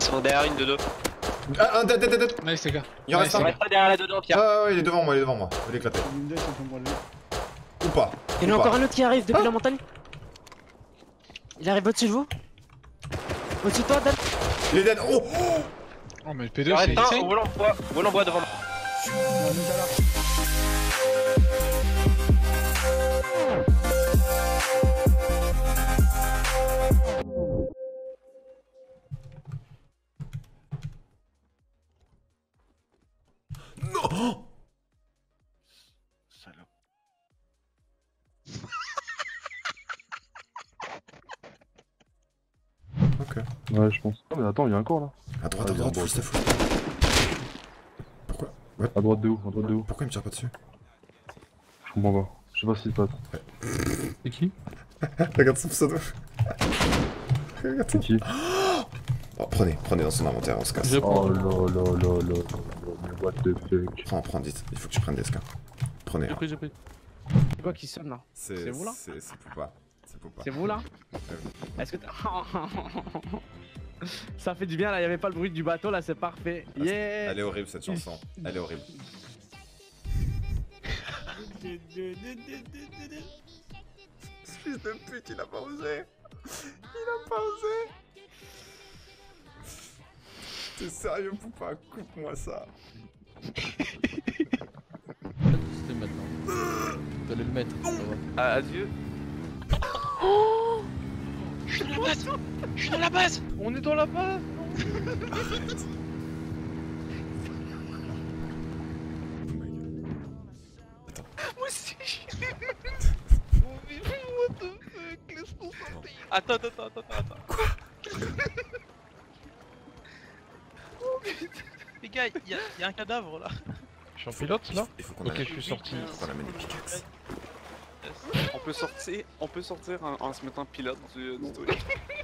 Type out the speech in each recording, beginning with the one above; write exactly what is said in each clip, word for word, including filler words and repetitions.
Ils sont derrière une de deux. Ah, un dead, dead, dead. Nice les gars. Il en reste On un. reste pas derrière la deux deux, Pierre. Ah ouais, il est devant moi, il est devant moi. Je vais l'éclater. Ou pas. Il y en a Ou encore pas. un autre qui arrive depuis Ah. la montagne. Il arrive au-dessus de vous. Au-dessus de toi, Dan. Il est dead. Oh, oh. Oh mais le P Il deux en c'est reste un insane. au volant bois. Volant bois devant moi. Non. Salope. Ok. Ouais, je pense. Non, mais attends, il y a un corps là. À droite, à Ah, il est droite, en full stuff, full stuff. Pourquoi Ouais. À droite de où? À droite de où? Pourquoi il me tire pas dessus? Je comprends pas. Je sais pas ce qui se passe. C'est qui? Regarde son pseudo. Regarde C'est qui? Oh, prenez, prenez dans son inventaire, on se casse. Je prends. Oh là là là là là. Mais what the fuck? Prends, prends, dites. Il faut que tu prennes des scans. Prenez. J'ai hein. pris, j'ai pris. C'est quoi qui sonne là? C'est vous, là C'est c'est Poupa. C'est Poupa. C'est vous là? Est-ce que t'as... Ça fait du bien là, y'avait pas le bruit du bateau là, c'est parfait. Yeah. Elle est horrible cette chanson. Elle est horrible. Fils de pute, il a pas osé. Il a pas osé. T'es sérieux, Poupa? Coupe-moi ça. C'était maintenant. T'allais le mettre. Ah, adieu. Je suis dans la base. Je suis dans la base. On est dans la base. Moi aussi. What the fuck? Laisse-moi sortir. Attends, attends, attends, attends, attends. Quoi? Oh putain. Les gars, y'a y a, y a un cadavre là. Je suis en pilote là. Il faut qu'on Ok, amène- je suis sorti. il faut qu'on amène les pickaxes. On peut sortir, on peut sortir en, en se mettant pilote du, du truc.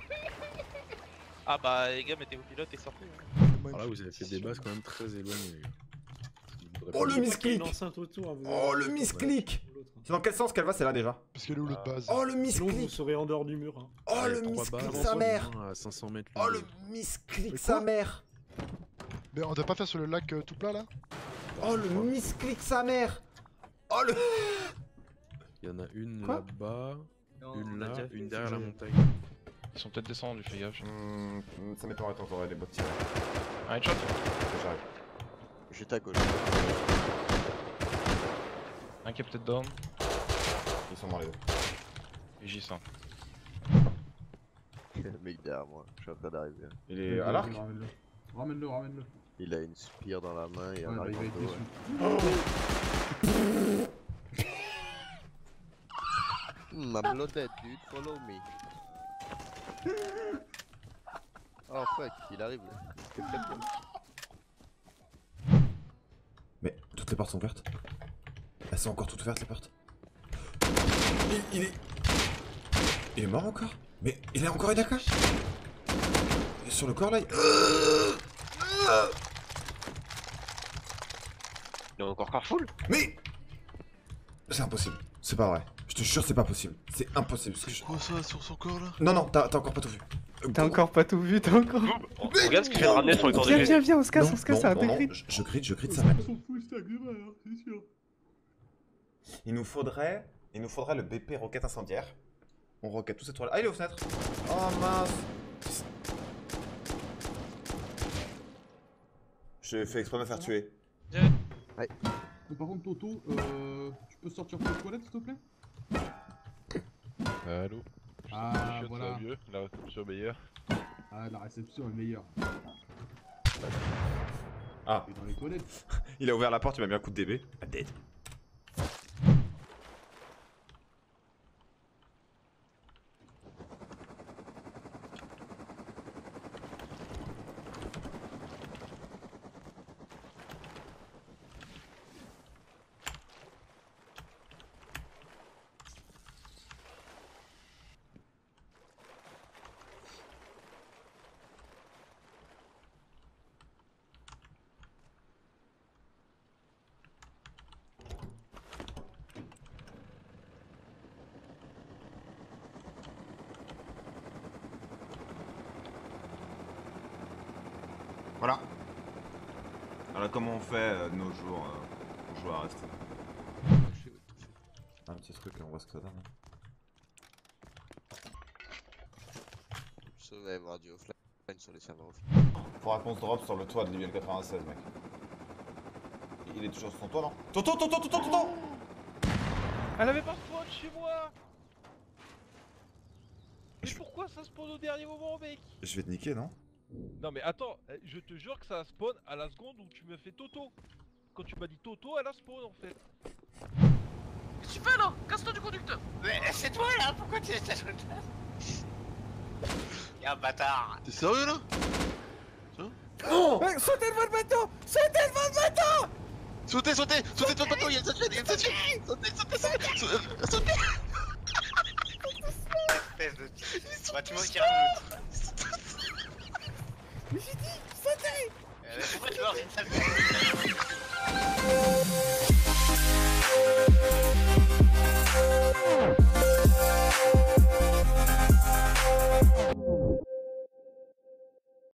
Ah bah les gars, mettez vos pilotes et sortez. Alors là, vous avez fait des bases quand même très éloignées. Oh le misclick. Oh le misclick. C'est dans quel sens qu'elle va celle-là déjà? Parce qu'elle est où l'autre base? Oh le Sinon, vous misclick. serez en dehors du mur. Hein. Oh Ouais, le trois misclick bases, sa mère. à cinq cents mètres. Oh l'une le de l'autre. misclick Mais sa quoi? mère. Mais on doit pas faire sur le lac euh, tout plat là? Oh le misclick sa mère. Oh le... Il y en a une Quoi? là-bas, une on a là, déjà fait, une derrière c'est la déjà- montagne. Ils sont peut-être descendus, fais gaffe. Hmm, ça m'étonnerait tant que j'aurais des bottes tirées. Un headshot. J'arrive. J'étais à gauche. Un qui est peut-être down. Ils sont morts les deux. Et J cent. Le mec derrière moi, je suis en train d'arriver. Il est à l'arc. Ramène-le. Ramène-le, ramène-le. Il a une spire dans la main et Ouais, un bah, il va arc être en dos, déçu. ouais. Hmm, I'm loaded, dude, follow me. Oh fuck, il arrive là. C'est très bien. Mais toutes les portes sont ouvertes. Elles sont encore toutes ouvertes les portes. Il, il est... Il est mort encore? Mais il est encore Edaka? Il est sur le corps là il... Il est encore carfull. Mais... C'est impossible. C'est pas vrai. Je te jure c'est pas possible. C'est impossible. ce que je- Quoi ça sur son corps là? Non non, t'as t'as encore pas tout vu. Euh, T'as bon- encore pas tout vu, t'as encore... Regarde ce qu'il vient de ramener sur le corps de Viens, G. viens, viens, on se casse, Non, on se casse, non, c'est un non, non, dégrid. je, je grid, je grid sa mère. Ils sont full stack de balles, hein, c'est sûr. Il nous faudrait... Il nous faudrait le B P roquette incendiaire. On roquette tous ces trois là. Ah il est aux fenêtres. Oh mince. J'ai fait exprès de me faire tuer. Mais par contre, Toto, euh, tu peux sortir pour les toilettes s'il te plaît? Allô. Ah, voilà. Mieux, la réception meilleure. Ah, la réception est meilleure. Ah. Et dans les toilettes. Il a ouvert la porte, il m'a mis un coup de D B. I'm dead. Voilà. Alors comment on fait euh, de nos jours euh, pour jouer à rester? Un petit truc et on voit ce que ça donne. Hein. Ça va y avoir du offline sur les serveurs offline. Faudra qu'on se drop sur le toit de l'I V L quatre-vingt-seize, mec. Il est toujours sur son toit, non? Toto, Toto, Toto, Toto! Elle avait pas spawn chez moi. Mais pourquoi ça spawn au dernier moment, mec? Je vais te niquer, non? Non mais attends, je te jure que ça spawn à la seconde où tu me fais Toto. Quand tu m'as dit Toto, elle a spawn en fait. Qu'est-ce que tu fais là? Casse-toi du conducteur. Mais c'est toi là, pourquoi tu es là? Y'a un bâtard. T'es sérieux là? Oh! Sautez devant le bateau! Sautez devant le bateau! Sautez, sautez, sautez devant le bateau, y'a une statue, y'a une statue! Sautez, sautez, sautez! Sautez! Espèce de... Bah tu m'en tires Mais j'ai dit, sautez! Pourquoi tu vas avoir une salle?